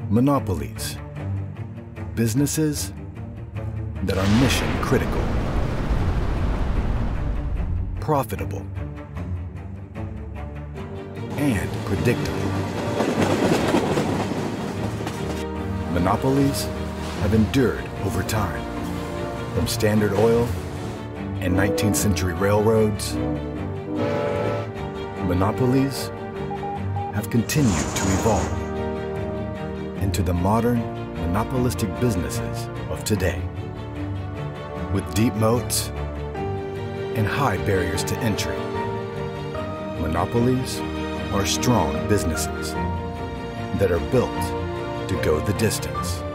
Monopolies. Businesses that are mission critical, profitable, and predictable. Monopolies have endured over time, from Standard Oil and 19th century railroads. Monopolies have continued to evolve into the modern monopolistic businesses of today. With deep moats and high barriers to entry, monopolies are strong businesses that are built to go the distance.